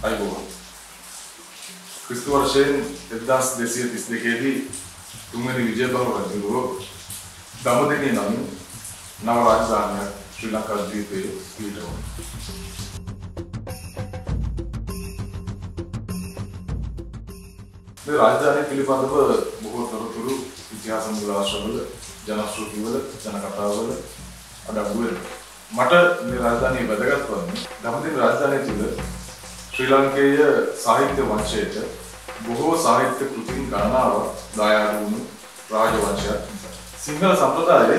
අයිබෝවන්. ක්‍රිස්තු වර්ෂයෙන් 1232 දී තුන්වෙනි විජයබහුව රජුගේ දඹදෙණිය නම් නව රාජධානියක් ශ්‍රී ලංකා ද්වීපයේ පිහිටුවා. මේ රාජධානිය පිළිබඳව බොහෝ තොරතුරු ඉතිහාස මූලාශ්‍රවල ජනශ්‍රුතිවල ජනකථාවල අඩංගු වෙනවා. මට මේ රාජධානිය වැදගත් වන්නේ දඹදෙණි රාජධානිය තුළ ශ්‍රී ලංකේය සාහිත්‍ය වංශයට බොහෝ සාහිත්‍ය කෘතීන් ගණනාවක් දායාද වුණු රාජවංශයක්. සිංහල සම්ප්‍රදායේ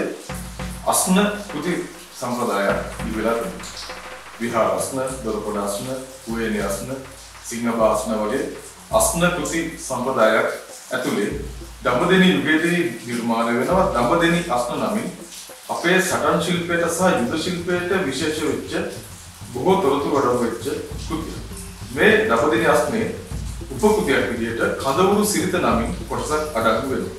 අස්න කෘති සම්ප්‍රදායක් ඉවෙලා තිබෙනවා. විහාර අස්න, දොරකොඩ අස්න, කුවේණී අස්න, සිංහබා අස්න වගේ අස්න කෘති සම්ප්‍රදායක් ඇතුලේ දඹදෙණි යුගයේදී නිර්මාණය වෙනවා දඹදෙණි අස්න නමින් අපේ සටන් ශිල්පයට සහ යුද ශිල්පයට විශේෂ වෙච්ච බොහෝ තොරතුරු අඩංගු වෙච්ච කෘතිය. මේ දඹදෙණි අස්නේ උපකෘතියක් විදිහට කඳවුරු සිරිත නමින් කොටසක් අඩංගු වෙනවා.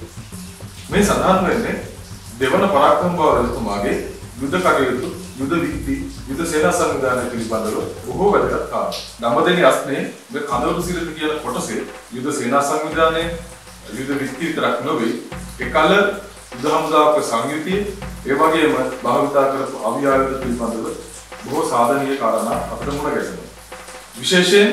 මේ සඳහන් වෙන්නේ දෙවන පරාක්‍රමබාහු රජතුමාගේ යුද කටයුතු, යුද විත්ති, යුද සේනා සංවිධානය පිළිබඳව බොහෝ වැදගත් කාරණා. දඹදෙණි අස්නේ මේ කඳවුරු සිරිත කියන කොටසේ යුද සේනා සංවිධානය, යුද විත්ති විතරක් නොවේ, එකල යුද හමුදාවක සංයුතිය, ඒ වගේම භාවිතා කරපු අවි ආයුධ පිළිබඳව බොහෝ සාධනීය කාරණා අපිට මුණ ගැසෙනවා. විශේෂයෙන්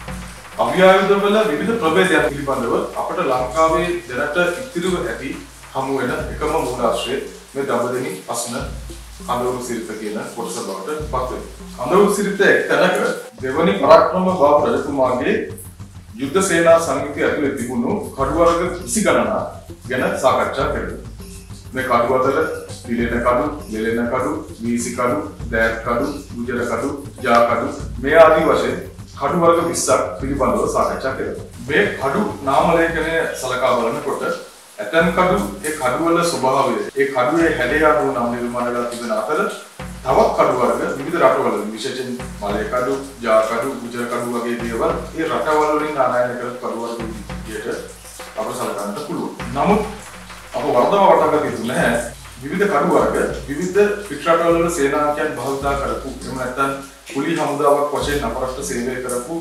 අවි ආයුධවල විවිධ ප්‍රභේදයන් පිළිබඳව අපට ලංකාවේ දැනට ඉතිරිව ඇති හමු වෙන එකම මූලාශ්‍රය මේ දඹදෙණි අස්න කඳවුරු සිරිත කියන කොටස බවට පත් වෙනවා. කඳවුරු සිරිත එක්තැනක දෙවනි පරාක්‍රමබාහු රජතුමාගේ යුද්ධ සේනා සංයුතිය ඇතුලේ තිබුණු කඩු වර්ග 20 ගණනක් ගැන සාකච්ඡා කරනවා. මේ කඩු අතර පිළෙන කඩු, ලෙලෙන කඩු, වීසි කඩු, දෑත් කඩු, ගුජර කඩු, ජා කඩු මේ ආදී වශයෙන් කඩු වර්ග 20ක් පිළිබඳව සාකච්ඡා කරනවා. මේ කඩු නාම ලේඛනය සලකා බලනකොට ඇතැම් කඩු ඒ කඩු වල ස්වභාවය, ඒ කඩුවේ හැඩය අනුව නම් නිර්මාණය කරලා තිබෙන අතර තවත් කඩු වර්ග විවිධ රටවල විශේෂයෙන් මලේ කඩු, ජා කඩු, ගුජර කඩු වගේ දේවල් ඒ රටවල වලින් ආනයනය කරපු කඩු වර්ග විදිහට අපට සලකන්නට පුළුවන්. නමුත් අප වර්ධව වටහා ගන්න නැහැ විවිධ කඩු වර්ග විවිධ පිටරටවල වල සේනාංකයන් භාවිතා කරපු එහෙම නැත්නම් කුලී හමුදාවක් වශයෙන් අපරට සේවය කරපු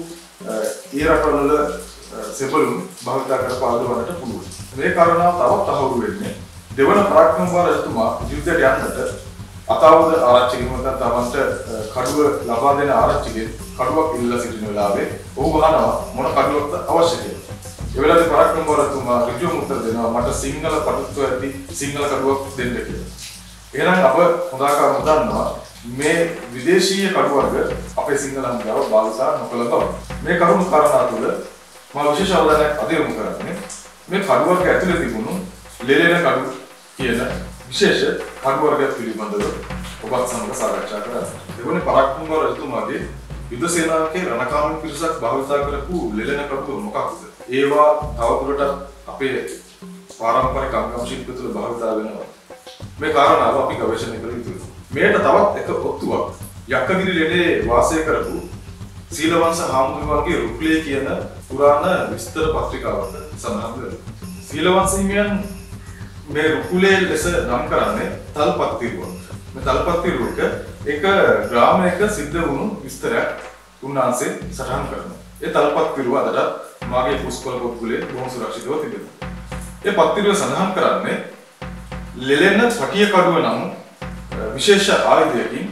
ඒ රටවල වල සෙබළුන් භාවිතා කරපු ආයුධ පුළුවන්. මේ කාරණාව තවත් තහවුරු වෙන්නේ දෙවන පරාක්‍රමබාහු රජතුමා යුද්ධයට යන්නට අතාවද ආරච්චිගෙන් නැත්නම් තමන්ට කඩුව ලබා දෙන ආරච්චිගෙන් කඩුවක් ඉල්ලලා සිටින වෙලාවේ ඔහු අහනවා මොන කඩුවක්ද අවශ්‍ය කියලා. ඒ වෙලාවේ පරාක්‍රමබාහු රජතුමා ඍජුවම උත්තර දෙනවා මට සිංහල පටුත්ව ඇති සිංහල කඩුවක් දෙන්න කියලා. එහෙනම් අප හොඳාකාරව දන්නවා මේ විදේශීය කඩු වර්ග අපේ සිංහල හමුදාව භාවිතා නොකළ බව. මේ කරුණු කාරණා තුළ මම විශේෂ අවධානයක් අධියොමු කරන්නේ මේ කඩු වර්ග ඇතුලේ තිබුණු ලෙලෙන කඩු කියන විශේෂ කඩු වර්ග පිළිබඳව ඔබත් සමග සාකච්ඡා කරා. දෙවනේ පරාක්‍රමබාහු රජතුමාගේ යුද සේනාවකේ රණකාමී පිරිසක් භාවිතා කරපු ලෙලෙන කඩු මොකක්ද? ඒවා තවදුරටත් අපේ පාරම්පරික අංගම් ශිල්ප තුළ භාවිතා වෙනවා. මේ කාරණාව අපි ගවේෂණය කළ යුතුයි. මේකට තවත් එක ඔත්තුවක් යක්කගිරි ලෙඩේ වාසය කරපු සීලවංශ හාමුදුරුවන්ගේ රුක්ලේ කියන පුරාණ විස්තර පත්‍රිකාවක සඳහන් වෙනවා. සීලවංශ හිමියන් මේ රුකුලේ ලෙස නම් කරන්නේ තල්පත්තිරුවක්. මේ තල්පත්තිරුවක එක ග්‍රාමයක සිද්ධ වුණු විස්තරයක් උන්වහන්සේ සටහන් කරනවා. ඒ තල්පත්තිරුව අදට මාගේ පුස්කොළ පොත්ගුලේ බොහොම සුරක්ෂිතව තිබෙනවා. ඒ පත්තිරුව සඳහන් කරන්නේ ලෙලෙන පටිය කඩුව නම් විශේෂ ආයුධයකින්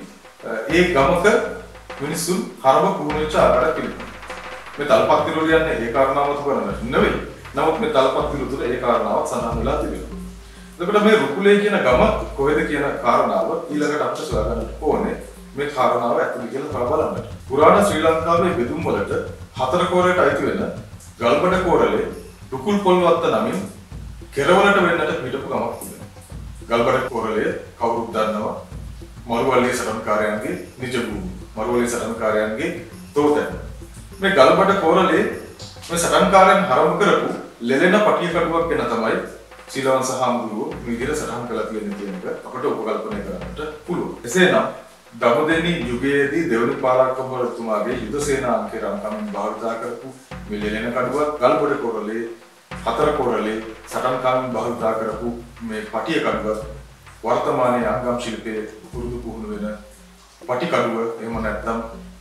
ඒ ගමක මිනිසුන් හරව පුහුණු වෙච්ච ආකාරයක් පිළිබඳව. මේ තල්පත්තිරුව කියන්නේ ඒ කාරණාවත් කරන්නට නෙවෙයි. නමුත් මේ තල්පත්තිරුව තුළ ඒ කාරණාවක් සඳහන් වෙලා තිබෙනවා. එතකොට මේ රුකුලේ කියන ගම කොහෙද කියන කාරණාව ඊළඟට අපිට සොයාගන්න ඕනේ. මේ කාරණාව ඇතුළේ කියලා බලන්න. පුරාණ ශ්‍රී ලංකාවේ බෙදුම් වලට හතර කෝරයට අයිති වෙන ගල්බඩ කෝරළේ රුකුල් පොල්වත්ත නමින් කෙරවලට වෙන්නට පිටපු ගමක් තිබෙනවා. ගල්බඩ කෝරළේ කවුරුත් දන්නවා මරුවල්ලේ සටන්කාරයන්ගේ නිජ භූමිය. මරුවල්ලේ සටන්කාරයන්ගේ තෝතැන්න. මේ ගල්බඩ කෝරළේ මේ සටන්කාරයන් හරවු කරපු ලෙලෙන පටිය කඩුවක් ගැන තමයි සීලවංශ හාමුදුරුවෝ මේ විදිහට සටහන් කළා කියන එක අපට උපකල්පනය කරන්නට පුළුවන්. එසේනම් දඹදෙණි යුගයේදී දෙවනි පරාක්‍රමබාහු රජතුමාගේ යුද සේනාංකේ රණකමින් භාවිතා කරපු මේ ලෙලෙන කඩුවක් ගල්බඩ කෝරළේ හතර කෝරළේ සටන්කාමින් භාවිතා කරපු මේ පටිය කඩුව වර්තමානයේ අංගම් ශිල්පයේ පුරුදු පුහුණු වෙන පටි කඩුව එහෙම නැත්නම්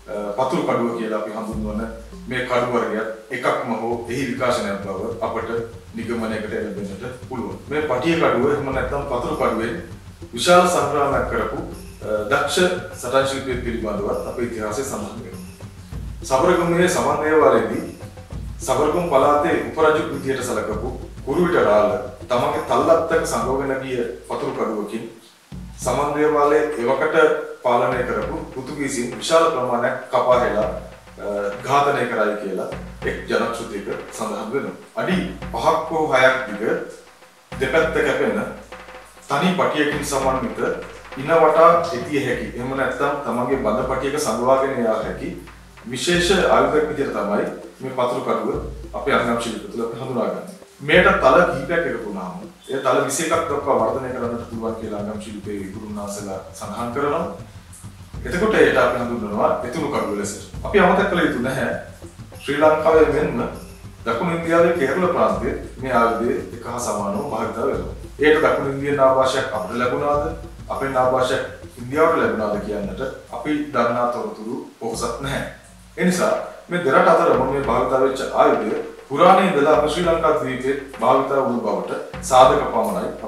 පතුරු කඩුව කියලා අපි හඳුන්වන මේ කඩුව වර්ගයක් එකක්ම හෝ එහි විකාශනයක් බව අපට නිගමනයකට එළඹෙන්නට පුළුවන්. මේ පටිය කඩුව එහෙම නැත්නම් පතුරු කඩුවෙන් විශාල සංග්‍රාමයක් කරපු දක්ෂ සටන් ශිල්පියෙක් පිළිබඳව අපේ ඉතිහාසයේ සඳහන් වෙනවා. සබරගමුවේ සමන්වේවාලේදී සබරගමු පළාතේ උපරජු විදියට සැලකපු කුරුවිට රාළ තමගේ තල්ලත්තක සංගෝගෙන ගිය පතුරු කඩුවකින් සමන්වේවාලේ එවකට පාලනය කරපු පෘතුගීසීන් විශාල ප්‍රමාණයක් කපා හෙලා ඝාතනය කරයි කියලා එක් ජනශ්‍රුතියක සඳහන් වෙනවා. අඩි 5ක් හෝ 6ක් දිග දෙපැත්ත කැපෙන තනි පටියකින් සමන්විත ඉන වටා එතිය හැකි. එහෙම නැත්නම් තමගේ බඳ පටියක සංගවාගෙන යා හැකි විශේෂ ආයුධයක් විදිහට තමයි මේ පතුරු කඩුව අපේ අංගම් ශිල්ප තුළ අපි හඳුනාගන්නේ. මේකට තල කිහිපයක් එකතු වුණාම ඒ තල 21ක් දක්වා වර්ධනය කරන්නට පුළුවන් කියලා අංගම් ශිල්පයේ විකුණුනාසලා සඳහන් කරනවා. එතකොට ඒට අපි හඳුන්වනවා එතුණු කඩුව ලෙස. අපි අමතක කළ යුතු නැහැ ශ්‍රී ලංකාවේ මෙන්ම දකුණු ඉන්දියාවේ කේරළ ප්‍රාන්තයේ මේ ආයුධය එක හා සමානව භාවිත වෙනවා. ඒකට දකුණු ඉන්දියානු ආభాෂයක් අපිට ලැබුණාද? අපේ ආభాෂයක් ඉන්දියාවට ලැබුණාද කියන්නට අපි දන්නා තොරතුරු පොහොසත් නැහැ. ඒ නිසා මේ දෙරට අතර මේ භාවිත වෙච්ච ආයුධය පුරාණයේ ඉඳලා ශ්‍රී ලංකා ද්වීපයේ භාවිත වුණු බවට සාධක පමණයි